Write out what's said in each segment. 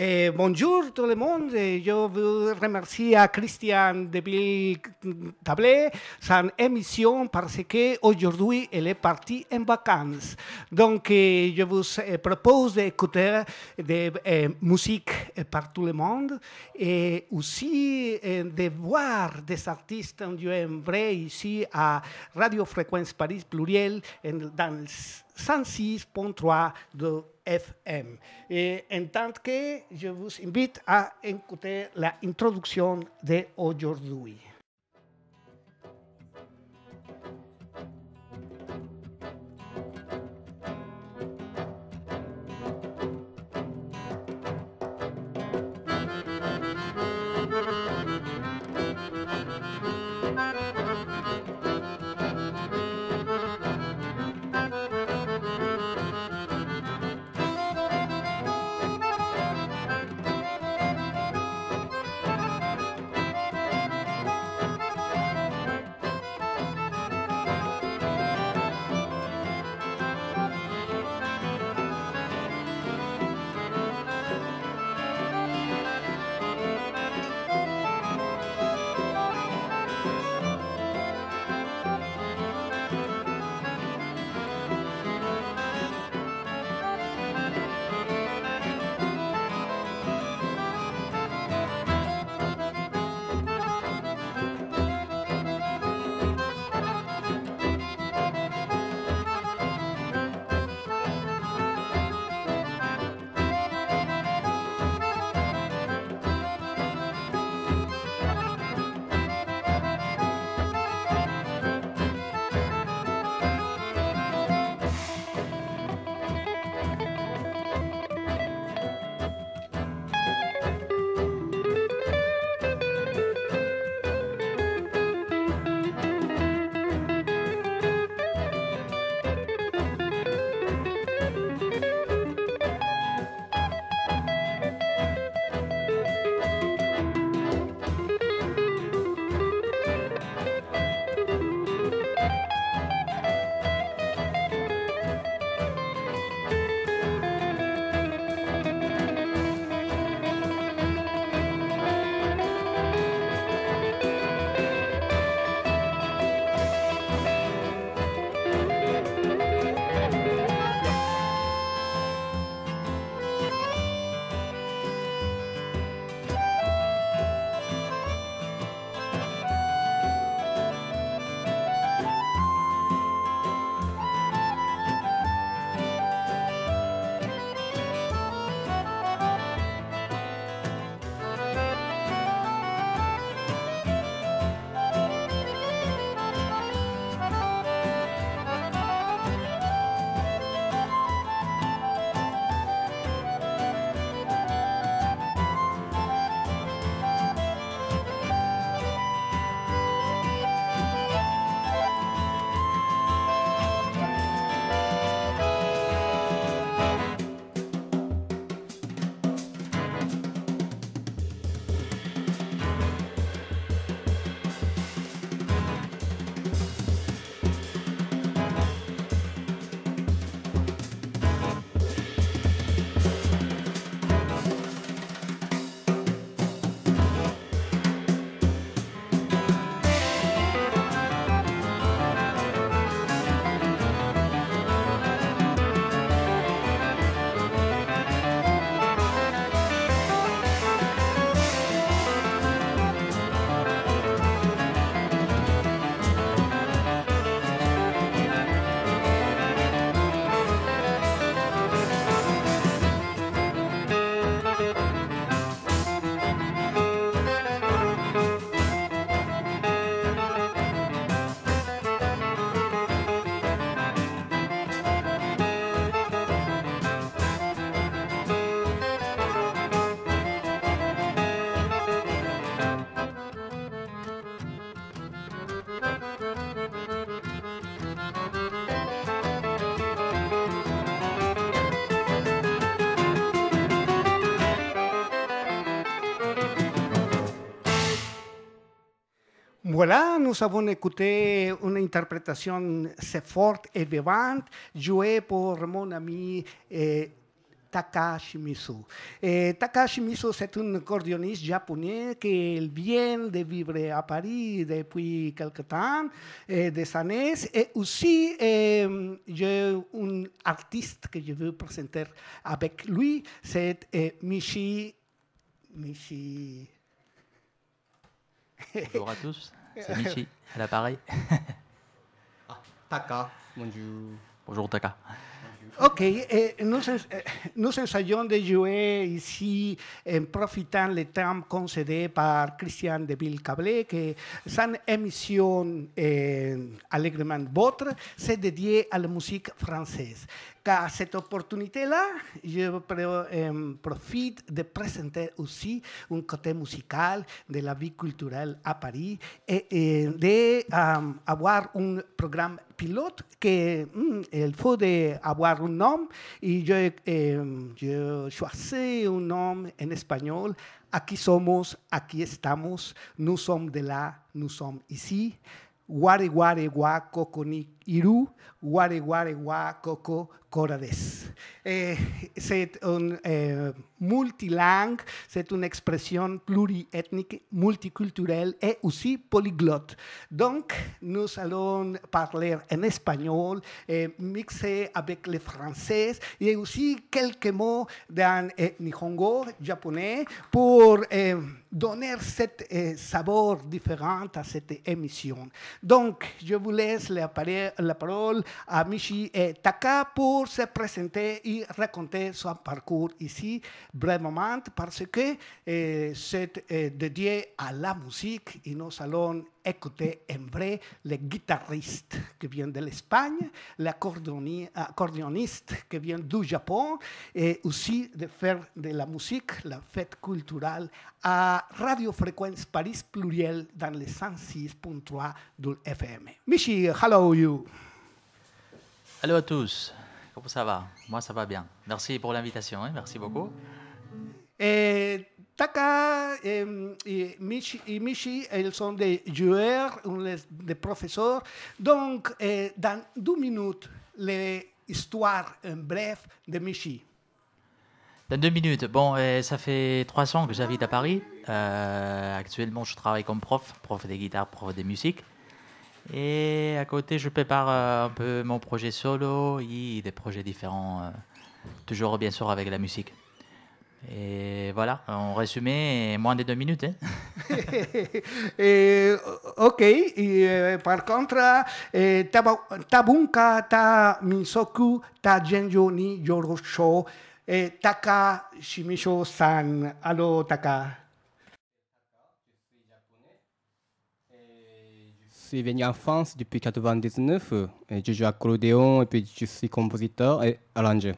Bonjour tout le monde, je veux remercier à Christian Deville-Tablé sa émission parce qu'aujourd'hui elle est partie en vacances. Donc je vous propose d'écouter des musiques par tout le monde et aussi de voir des artistes en vrai ici à Radio Fréquence Paris Pluriel dans le 106.3 de FM. Et en tant que je vous invite à écouter l'introduction d'aujourd'hui. Voilà, nous avons écouté une interprétation forte et vivante, jouée par mon ami Taka Shimizu. Taka Shimizu, c'est un accordéoniste japonais qui vient de vivre à Paris depuis quelque temps, des années. Et aussi, j'ai un artiste que je veux présenter avec lui, c'est Michi. Bonjour à tous, c'est Michi, à l'appareil. Taka, bonjour. Bonjour Taka. Ok, nous ensayons de jouer ici en profitant le temps concédé par Christian de Ville-Cablé, que son émission Allègrement Votre, c'est dédié à la musique française. Car cette opportunité-là, je profite de présenter aussi un côté musical de la vie culturelle à Paris et d'avoir un programme pilote qu'il faut avoir un nom et je choisis un nom en espagnol. Aquí somos, aquí estamos, nous sommes de là, nous sommes ici. Ware ware wa koko ni iru, ware ware wa koko corades. C'est un multilangue, c'est une expression pluriethnique, multiculturelle et aussi polyglotte. Donc, nous allons parler en espagnol, mixé avec le français et aussi quelques mots dans Nihongo, japonais, pour donner cet saveur différent à cette émission. Donc, je vous laisse la parole à Michi et Taka pour se présenter et raconter son parcours ici, brièvement, parce que c'est dédié à la musique et nous allons écouter en vrai les guitaristes qui viennent de l'Espagne, l'accordéoniste qui vient du Japon et aussi de faire de la musique, la fête culturelle à Radio Fréquence Paris Pluriel dans le 106.3 de FM. Michi, hello you. Hello à tous, comment ça va? Moi ça va bien. Merci pour l'invitation, merci beaucoup. Taka et Michi, ils sont des joueurs, des professeurs. Donc, dans 2 minutes, l'histoire en bref de Michi. Dans 2 minutes, bon, ça fait 3 ans que j'habite à Paris. Actuellement, je travaille comme prof de guitare, prof de musique. Et à côté, je prépare un peu mon projet solo et des projets différents, toujours bien sûr avec la musique. Et voilà, en résumé, moins de 2 minutes. Hein. Ok, par contre, Tabunka ta Minsoku ta Genjo ni Yorosho Taka Shimisho-san. Allô, Taka. Je suis venu en France depuis 1999. Je joue accordéon et puis je suis compositeur et arrangeur.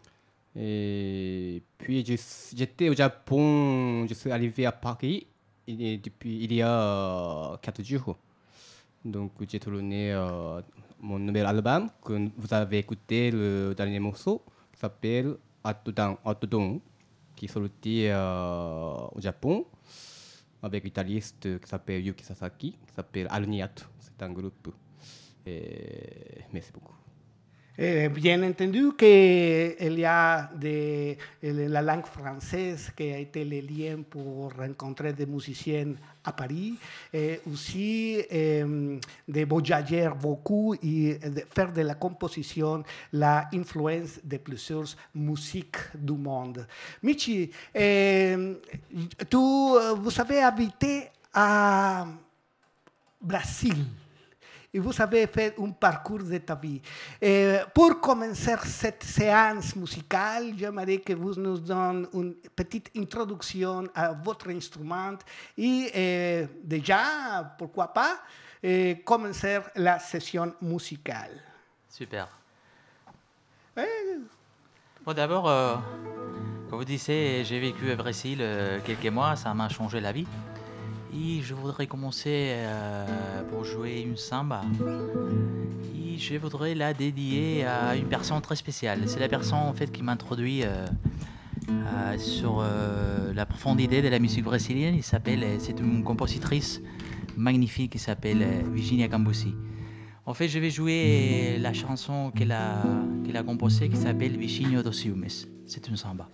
Et puis j'étais au Japon, je suis arrivé à Paris depuis il y a 4 jours. Donc j'ai tourné mon nouvel album que vous avez écouté, le dernier morceau, qui s'appelle Atodon, qui est sorti au Japon avec un guitariste qui s'appelle Yuki Sasaki, qui s'appelle Alniat. C'est un groupe. Merci beaucoup. Bien entendu qu'il y a la langue française qui a été le lien pour rencontrer des musiciens à Paris, et aussi de voyager beaucoup et de faire de la composition la influence de plusieurs musiques du monde. Michi, vous avez habité à Brésil. Et vous avez fait un parcours de ta vie. Pour commencer cette séance musicale, j'aimerais que vous nous donniez une petite introduction à votre instrument et déjà, pourquoi pas, commencer la session musicale. Super. Bon, d'abord, comme vous disiez, j'ai vécu au Brésil quelques mois, ça m'a changé la vie. Et je voudrais commencer pour jouer une samba. Et je voudrais la dédier à une personne très spéciale. C'est la personne en fait qui m'introduit sur la profondité de la musique brésilienne. C'est une compositrice magnifique qui s'appelle Virginia Cambusi. En fait, je vais jouer la chanson qu'elle a composée qui s'appelle Vichinho dos Ciúmes. C'est une samba.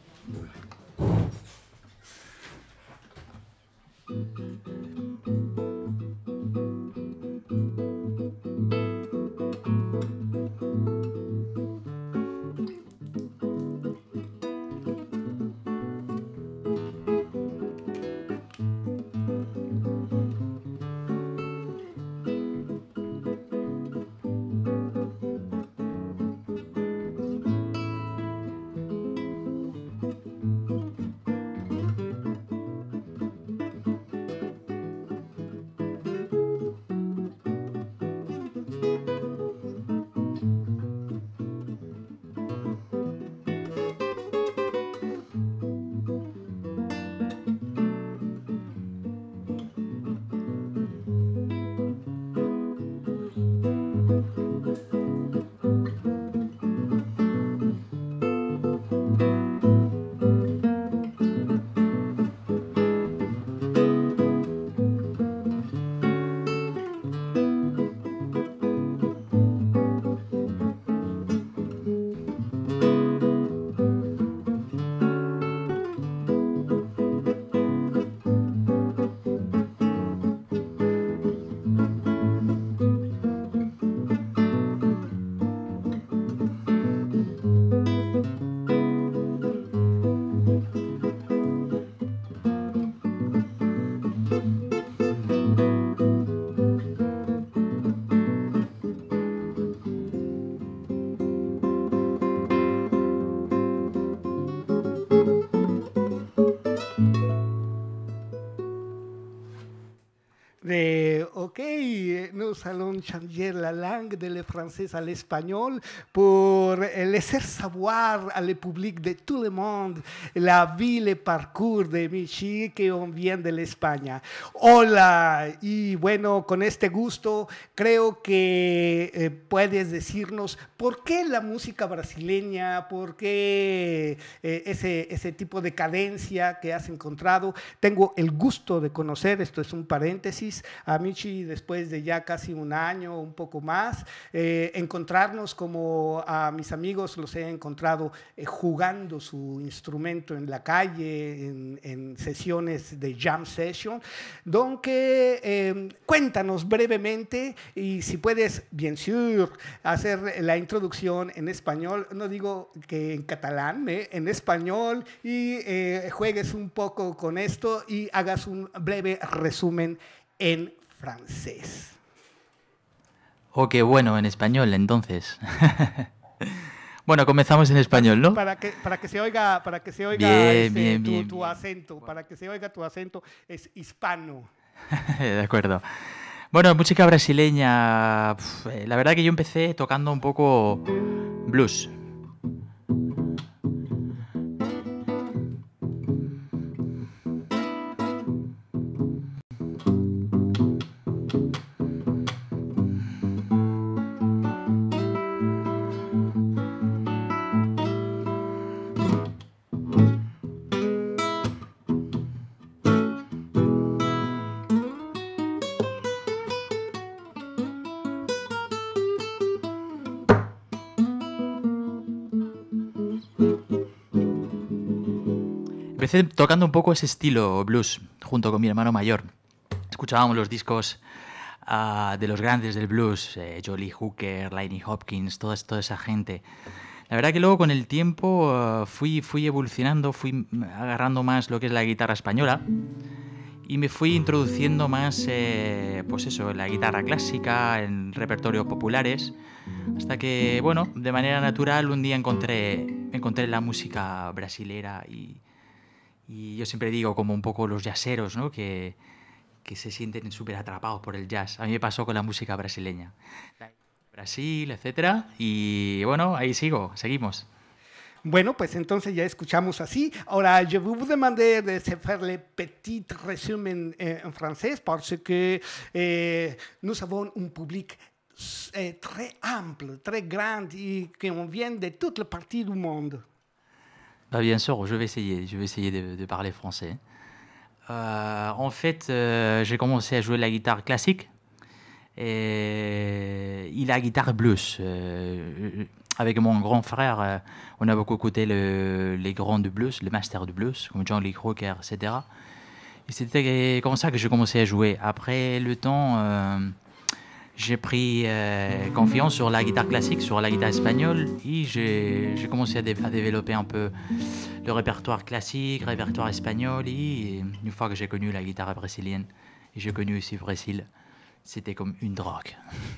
Ok, nous allons changer la langue de le français à l'espagnol pour laisser savoir al public de tout le monde la vie, le parcours de Michi que vient de España. Hola, y bueno, con este gusto creo que puedes decirnos por qué la música brasileña, por qué ese tipo de cadencia que has encontrado. Tengo el gusto de conocer, esto es un paréntesis, a Michi después de ya casi un año, un poco más, encontrarnos como a mis amigos los he encontrado jugando su instrumento en la calle, en sesiones de jam session. Donc, cuéntanos brevemente y si puedes, bien sûr, hacer la introducción en español, no digo que en catalán, en español, y juegues un poco con esto y hagas un breve resumen en francés. Ok, bueno, en español entonces. Bueno, comenzamos en español, ¿no? Para que se oiga, bien, tu acento, para que se oiga tu acento, es hispano. De acuerdo. Bueno, música brasileña, la verdad que yo empecé tocando un poco blues. Empecé tocando un poco ese estilo blues junto con mi hermano mayor. Escuchábamos los discos de los grandes del blues, Jolly Hooker, Lightning Hopkins, toda esa gente. La verdad que luego con el tiempo fui evolucionando, fui agarrando más lo que es la guitarra española y me fui introduciendo más, pues eso, la guitarra clásica, en repertorios populares, hasta que, bueno, de manera natural un día encontré la música brasilera y yo siempre digo como un poco los jazzeros, ¿no? Que se sienten súper atrapados por el jazz. A mí me pasó con la música brasileña. Brasil, etcétera. Y bueno, ahí seguimos. Bueno, pues entonces ya escuchamos así. Ahora, je vais vous demander de faire le petit résumé en français parce que nous avons un public très ample, très grand et qui vient de toutes les parties du monde. Bah bien sûr, je vais essayer de parler français. En fait, j'ai commencé à jouer la guitare classique Et la guitare blues. Avec mon grand frère, on a beaucoup écouté les grands du blues, les masters du blues, comme John Lee Hooker, etc. Et c'était comme ça que j'ai commencé à jouer. Après le temps, j'ai pris confiance sur la guitare classique, sur la guitare espagnole, et j'ai commencé à développer un peu le répertoire classique, le répertoire espagnol, et une fois que j'ai connu la guitare brésilienne, et j'ai connu aussi le Brésil, c'était comme une drogue.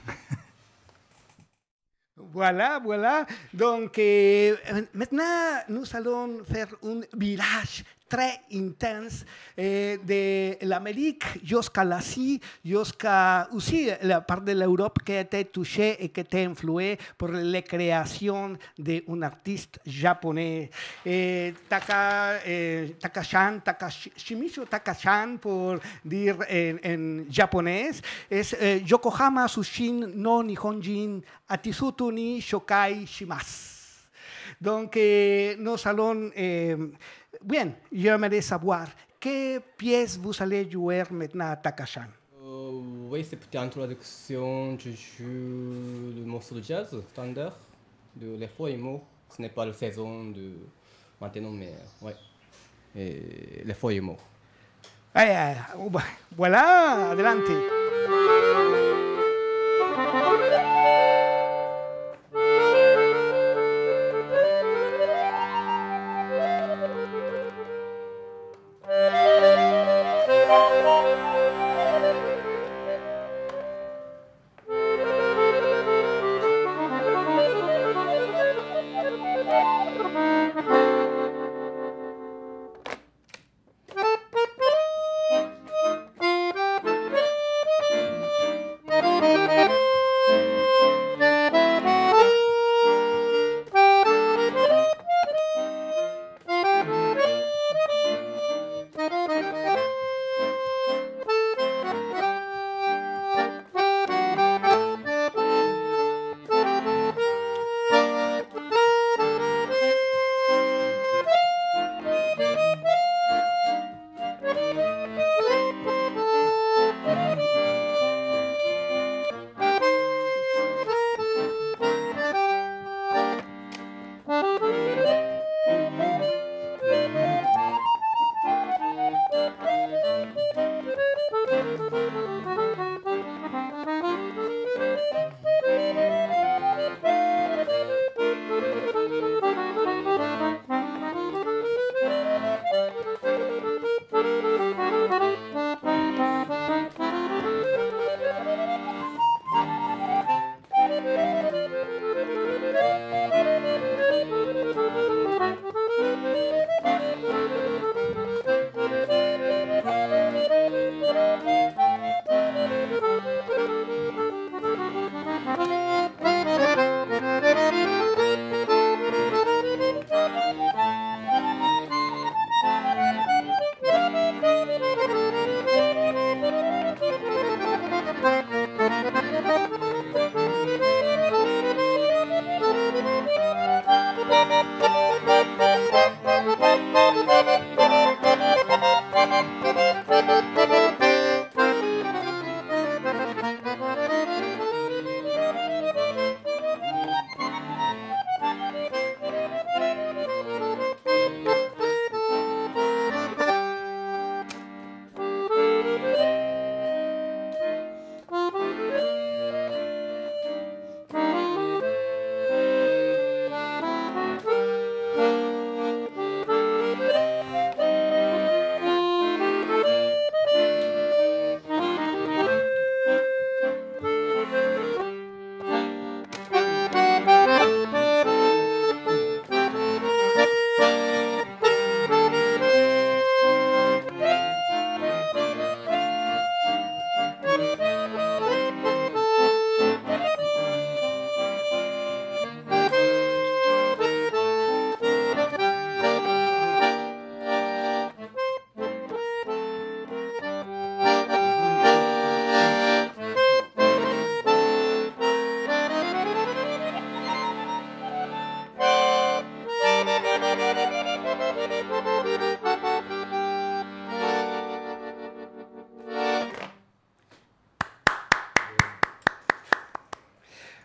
Voilà, voilà. Donc, maintenant, nous allons faire un virage très intense de l'Amérique jusqu'à l'Asie, jusqu'à aussi la part de l'Europe qui a été touchée et qui a été influée par la création d'un artiste japonais. Shimizu Taka-chan, pour dire en japonais, es Yokohama Sushin no Nihonjin Atisutu ni Shokai Shimasu. Donc, nous allons... bien, j'aimerais savoir, quelle pièce vous allez jouer maintenant à Taka-chan? Oui, c'est peut-être en traduction, je joue le morceau de jazz standard de Les Faux et Mots. Ce n'est pas la saison de maintenant, mais ouais. Et Les Faux et Mots. Voilà, adelante.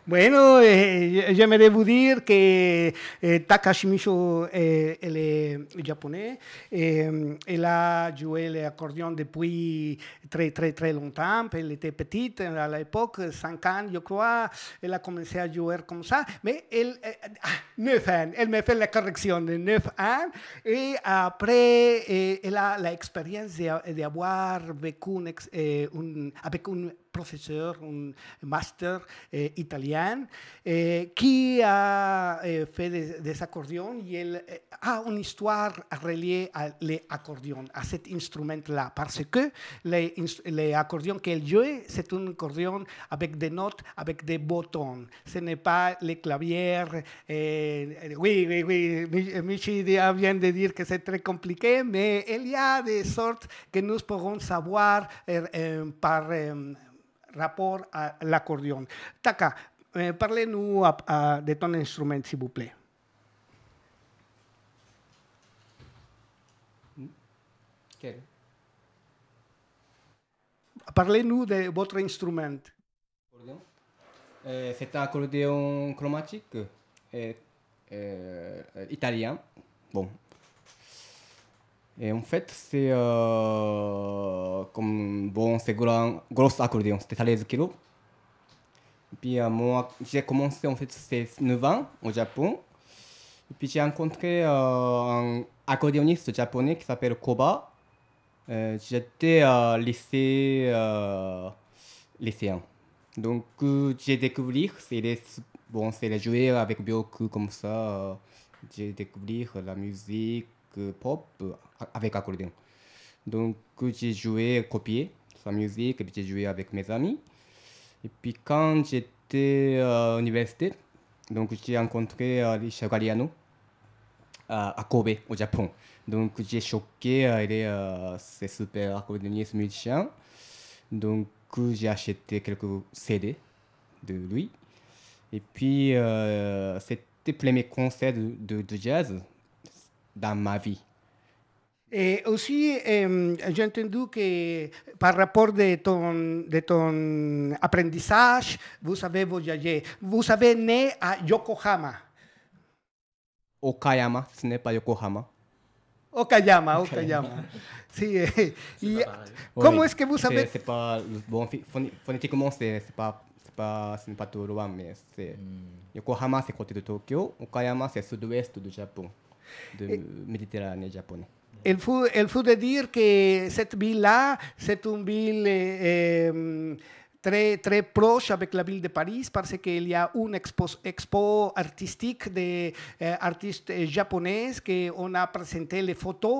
Bueno, j'aimerais vous dire que Takashi Micho, elle est japonais. Elle a joué l'accordéon depuis très, très, très longtemps. Elle était petite à l'époque, 5 ans, je crois. Elle a commencé à jouer comme ça. Mais 9 ans. Elle me fait la correction de 9 ans. Et après, elle a l'expérience d'avoir vécu avec un professeur, un master italien, qui a fait des accordéons et elle a une histoire reliée à l'accordéon, à cet instrument-là, parce que l'accordéon qu'elle jouait, c'est un accordéon avec des notes, avec des boutons. Ce n'est pas les claviers. Oui, Michi vient de dire que c'est très compliqué, mais il y a des sortes que nous pourrons savoir par rapport à l'accordéon. Taka, parlez-nous de ton instrument, s'il vous plaît. Quel? Parlez-nous de votre instrument. C'est un accordéon chromatique italien. Bon. Et en fait, c'est comme bon, c'est gros accordéon, c'était 13 kilos. Et puis moi, j'ai commencé en fait, c'est 9 ans au Japon. Et puis j'ai rencontré un accordéoniste japonais qui s'appelle Koba. J'étais lycéen. Donc j'ai découvert, c'est les jouer avec Byoku comme ça. J'ai découvert la musique pop avec accordéon. Donc j'ai joué, copié sa musique, et puis j'ai joué avec mes amis. Et puis quand j'étais à l'université, donc j'ai rencontré Richard Galliano à Kobe, au Japon. Donc j'ai choqué, c'est super accordéoniste musicien. Donc j'ai acheté quelques CD de lui. Et puis c'était le premier concert de jazz dans ma vie. Et aussi, j'ai entendu que par rapport de ton apprentissage, vous avez voyagé. Vous avez né à Yokohama. Okayama, ce n'est pas Yokohama. Okayama. Sí, ¿Cómo es que vous savez? C'est pas bon, phonétiquement, ce n'est pas tout loin, mais c'est Yokohama, c'est côté de Tokyo. Okayama, c'est sud-ouest du Japon, de Méditerranée japonaise. Il faut dire que cette ville-là, c'est une ville très, très proche avec la ville de Paris parce qu'il y a une expo artistique d'artistes japonais qu'on a présenté les photos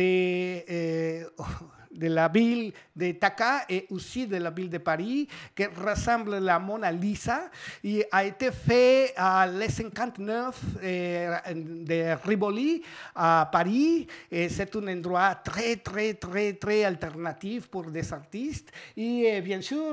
de la ville de Taka et aussi de la ville de Paris, qui ressemble à la Mona Lisa, et a été fait à l'E59 de Rivoli, à Paris. C'est un endroit très, très, très, très alternatif pour des artistes. Et bien sûr,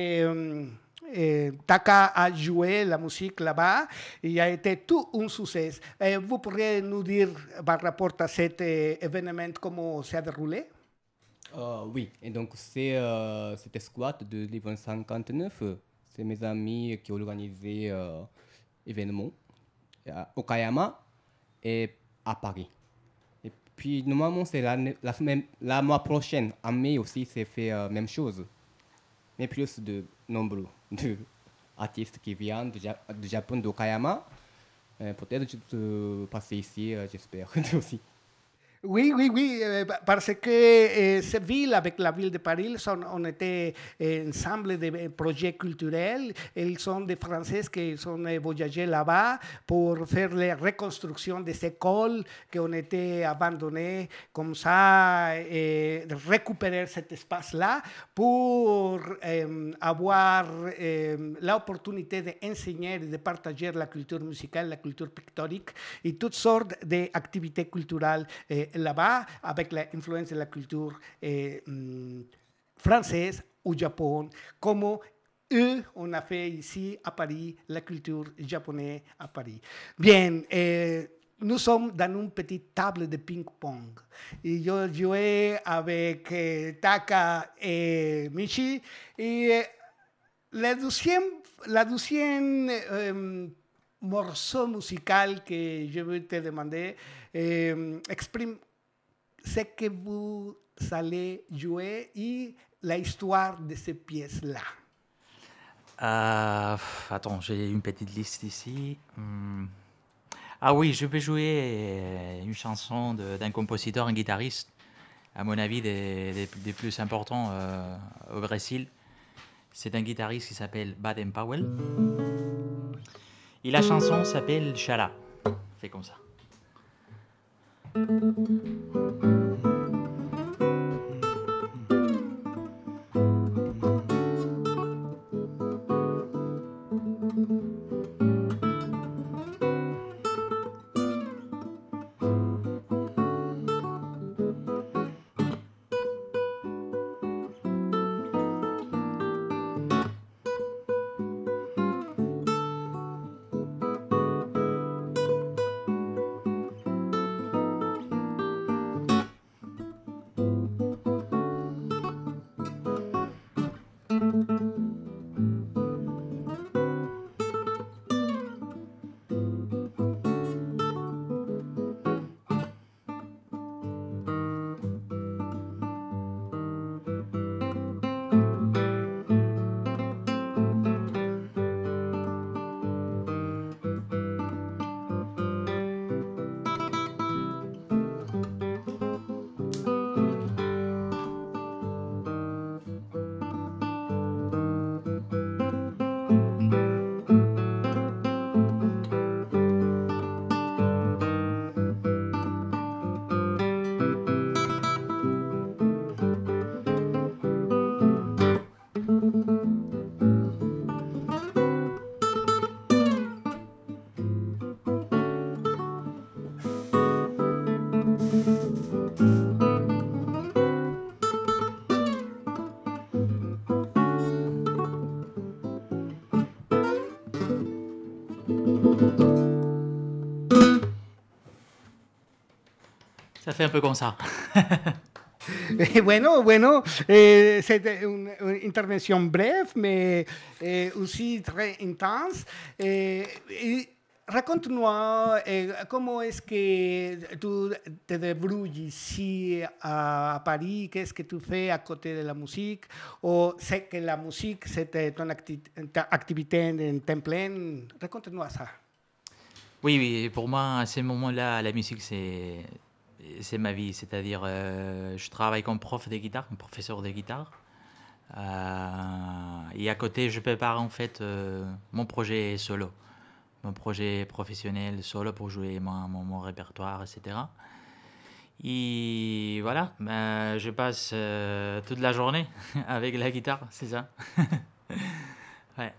Taka a joué la musique là-bas et a été tout un succès. Vous pourriez nous dire par rapport à cet événement comment ça a déroulé? Oui, et donc c'était squat de l'Event 59. C'est mes amis qui ont organisé l'événement à Okayama et à Paris. Et puis normalement, c'est la mois prochaine, en mai aussi, c'est fait même chose. Mais plus de nombreux d'artistes qui viennent du Japon, d'Okayama. Peut-être je peux passer ici, j'espère aussi. Oui, parce que cette ville, avec la ville de Paris, on était ensemble de projets culturels. Ils sont des Français qui sont voyagés là-bas pour faire la reconstruction des écoles qui ont été abandonnées, comme ça, et récupérer cet espace-là pour avoir l'opportunité d'enseigner et de partager la culture musicale, la culture pictorique et toutes sortes d'activités culturelles là-bas, avec l'influence de la culture française au Japon, comme eux, on a fait ici à Paris, la culture japonaise à Paris. Bien, nous sommes dans une petite table de ping-pong. Et je jouais avec Taka et Michi. Et la deuxième la deuxième morceau musical que je veux te demander exprime ce que vous allez jouer et l'histoire de ces pièces-là. Attends, j'ai une petite liste ici. Ah oui, je peux jouer une chanson d'un compositeur, un guitariste, à mon avis, des plus importants au Brésil. C'est un guitariste qui s'appelle Baden Powell. Et la chanson s'appelle Chala. Fait comme ça. Ça fait un peu comme ça. Bueno, c'est une intervention brève, mais aussi très intense. Raconte-nous comment est-ce que tu te débrouilles ici à Paris, qu'est-ce que tu fais à côté de la musique, ou c'est que la musique c'était ton activité en temps plein. Raconte-nous ça. Oui, pour moi, à ce moment-là, la musique, c'est ma vie. C'est-à-dire, je travaille comme prof de guitare, comme professeur de guitare. Et à côté, je prépare en fait mon projet solo, mon projet professionnel solo pour jouer mon répertoire, etc. Et voilà, je passe toute la journée avec la guitare, c'est ça. Ouais.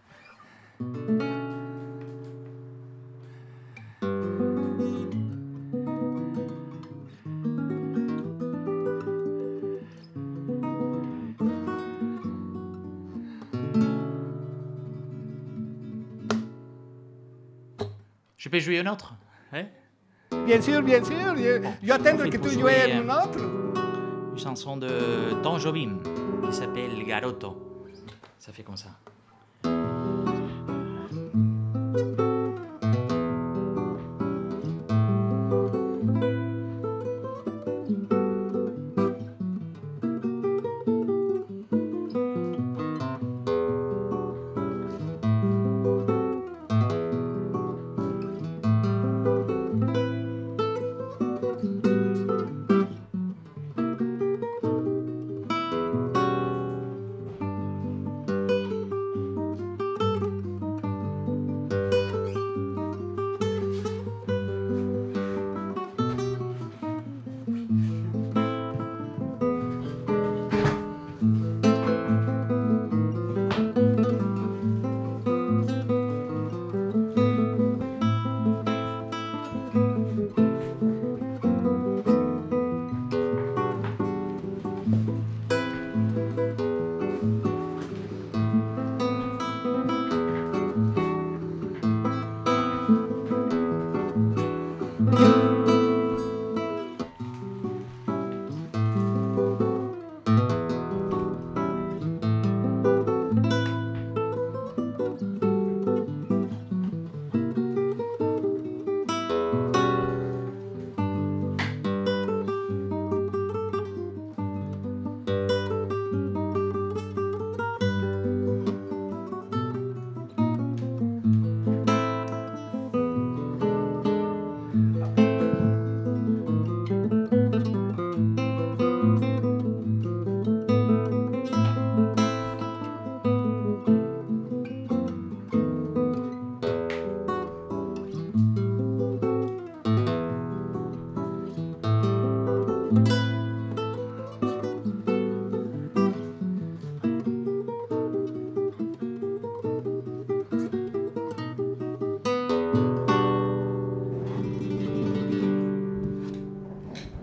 Je peux jouer un autre, hein? Bien sûr. Je attends que tu joues un autre. Une chanson de Tom Jobim qui s'appelle Garoto. Ça fait comme ça.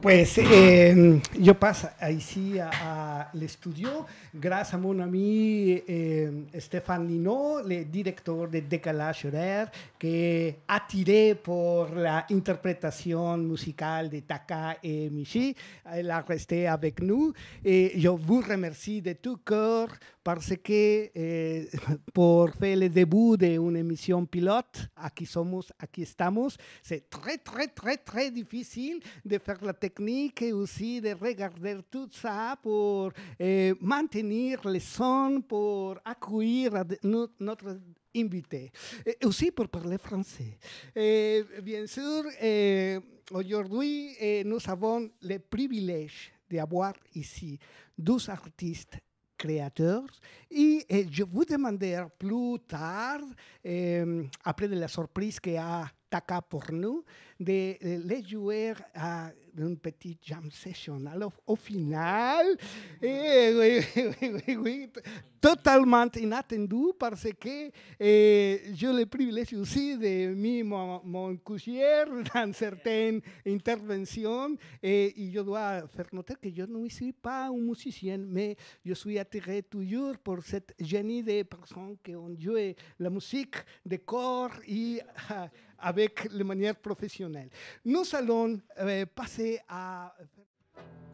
Pues yo paso ici à l'estudio grâce à mon ami Stéphane Lino, le directeur de Décalage Horaire, qui est attiré par l'interprétation musicale de Taka et Michi. Elle a resté avec nous et je vous remercie de tout cœur parce que pour faire le début d'une émission pilote, aquí estamos, c'est très, très, très, très difficile de faire la technique et aussi de regarder tout ça pour maintenir le son, pour accueillir notre invité. Et aussi pour parler français. Bien sûr, aujourd'hui, nous avons le privilège d'avoir ici 12 artistes créateurs et je vous demanderai plus tard, après de la surprise qu'a Taka pour nous, de les jouer à une petite jam session. Alors, au final, oui, totalement inattendu parce que j'ai le privilège aussi de mis mon cuillère dans certaines interventions et je dois faire noter que je ne suis pas un musicien, mais je suis attiré toujours par cette génie de personnes qui ont joué la musique de corps et avec la manière professionnelle. Nous allons passer à